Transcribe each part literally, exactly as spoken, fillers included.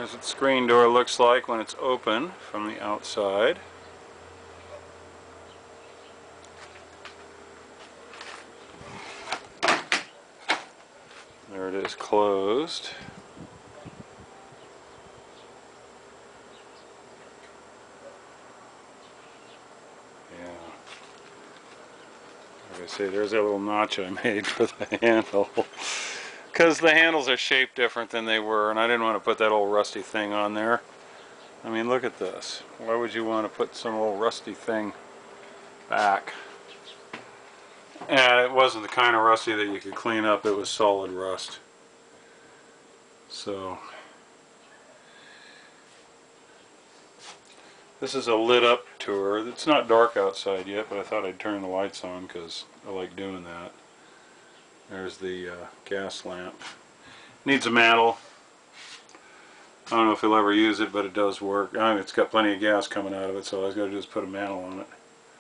Here's what the screen door looks like when it's open from the outside. There it is closed. Yeah. Like I say, there's that little notch I made for the handle. Because the handles are shaped different than they were, and I didn't want to put that old rusty thing on there. I mean, look at this. Why would you want to put some old rusty thing back? And it wasn't the kind of rusty that you could clean up. It was solid rust. So this is a lit up tour. It's not dark outside yet, but I thought I'd turn the lights on because I like doing that. There's the uh, gas lamp. Needs a mantle. I don't know if he'll ever use it, but it does work. I mean, it's got plenty of gas coming out of it, so all I've got to do is put a mantle on it.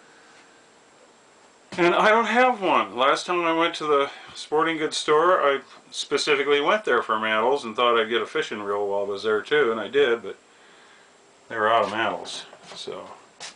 And I don't have one. Last time I went to the sporting goods store, I specifically went there for mantles and thought I'd get a fishing reel while I was there too, and I did, but they were out of mantles. So,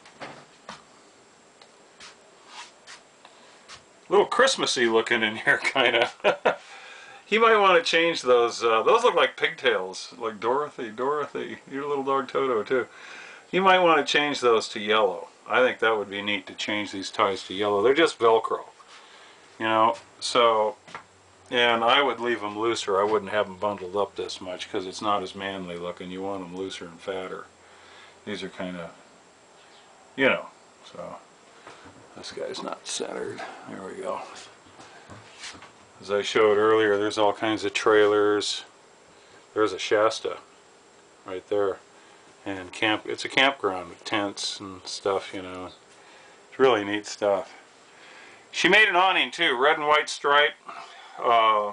a little Christmassy looking in here, kind of. You might want to change those. Uh, those look like pigtails, like Dorothy. Dorothy, your little dog Toto too. You might want to change those to yellow. I think that would be neat to change these ties to yellow. They're just Velcro, you know. So, and I would leave them looser. I wouldn't have them bundled up this much because it's not as manly looking. You want them looser and fatter. These are kind of, you know. So this guy's not centered. There we go. As I showed earlier, there's all kinds of trailers. There's a Shasta right there. And camp, it's a campground with tents and stuff, you know. It's really neat stuff. She made an awning too, red and white stripe. Uh,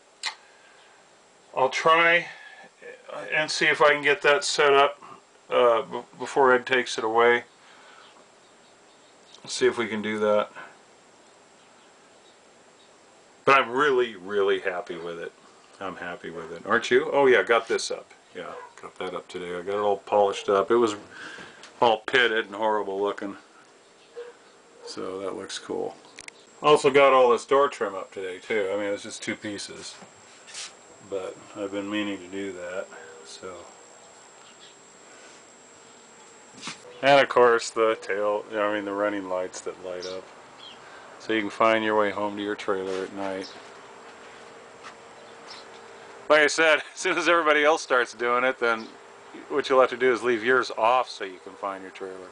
I'll try and see if I can get that set up uh, b before Ed takes it away. Let's see if we can do that. But I'm really, really happy with it. I'm happy with it. Aren't you? Oh yeah, got this up. Yeah, got that up today. I got it all polished up. It was all pitted and horrible looking. So that looks cool. Also got all this door trim up today too. I mean, it was just two pieces. But I've been meaning to do that. So. And of course the tail, I mean the running lights that light up. So you can find your way home to your trailer at night. Like I said, as soon as everybody else starts doing it, then what you'll have to do is leave yours off so you can find your trailer.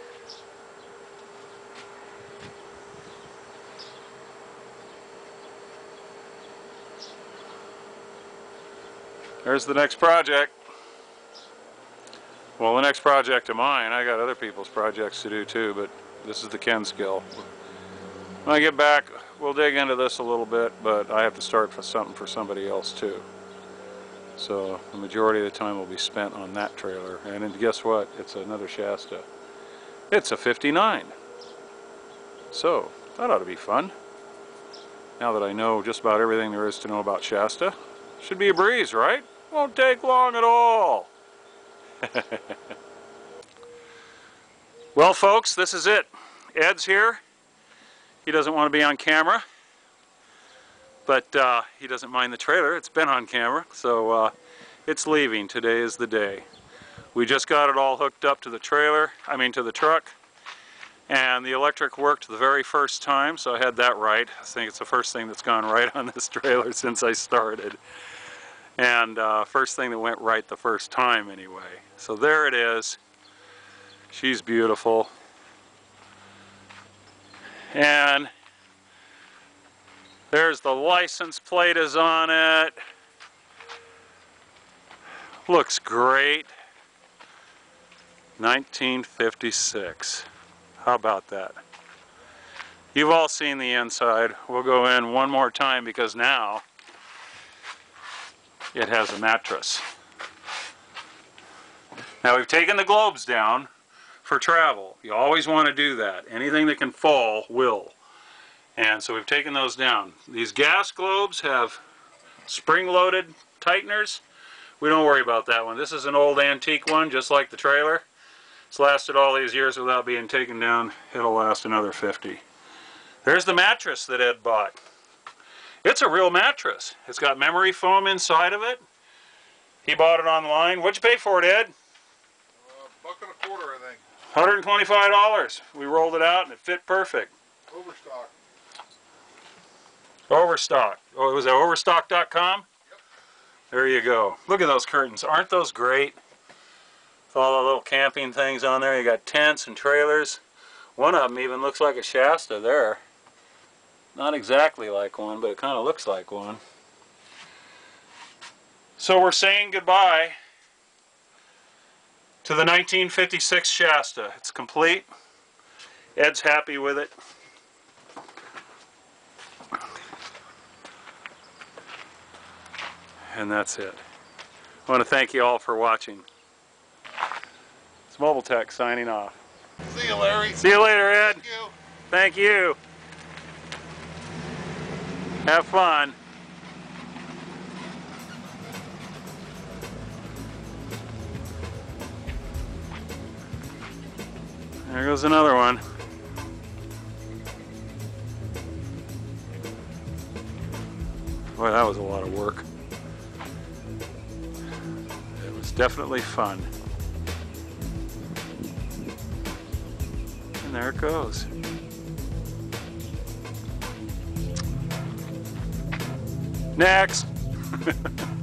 There's the next project. Well, the next project of mine, I got other people's projects to do too, but this is the Ken skill. When I get back, we'll dig into this a little bit, but I have to start for something for somebody else too. So the majority of the time will be spent on that trailer. And guess what? It's another Shasta. It's a fifty-nine. So that ought to be fun. Now that I know just about everything there is to know about Shasta, should be a breeze, right? Won't take long at all. Well, folks, this is it. Ed's here. He doesn't want to be on camera. But uh, he doesn't mind the trailer. It's been on camera, so uh, it's leaving. Today is the day. We just got it all hooked up to the trailer, I mean to the truck, and the electric worked the very first time, so I had that right. I think it's the first thing that's gone right on this trailer since I started. And uh, first thing that went right the first time anyway. So there it is. She's beautiful. And there's the license plate is on it. Looks great. nineteen fifty-six. How about that? You've all seen the inside. We'll go in one more time because now it has a mattress. Now we've taken the globes down for travel. You always want to do that. Anything that can fall will. And so we've taken those down. These gas globes have spring-loaded tighteners, we don't worry about that one. This is an old antique one, just like the trailer. It's lasted all these years without being taken down. It'll last another fifty. There's the mattress that Ed bought. It's a real mattress. It's got memory foam inside of it. He bought it online. What'd you pay for it, Ed? Uh, buck and a quarter, I think. one hundred twenty-five dollars. We rolled it out and it fit perfect. Overstock. Overstock. Oh, was that overstock dot com? Yep. There you go. Look at those curtains. Aren't those great? With all the little camping things on there. You got tents and trailers. One of them even looks like a Shasta there. Not exactly like one, but it kind of looks like one. So we're saying goodbye to the nineteen fifty-six Shasta. It's complete. Ed's happy with it. And that's it. I want to thank you all for watching. It's Mobile Tech signing off. See you, Larry. See you later, Ed. Thank you. Thank you. Have fun. There goes another one. Boy, that was a lot of work. It was definitely fun. And there it goes. Next!